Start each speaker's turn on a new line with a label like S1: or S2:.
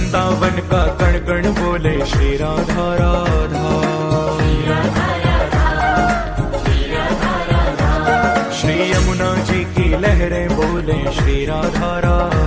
S1: वृंदावन का कण कण बोले श्री राधा राधा। श्री यमुना जी की लहरें बोले श्री राधा राधा।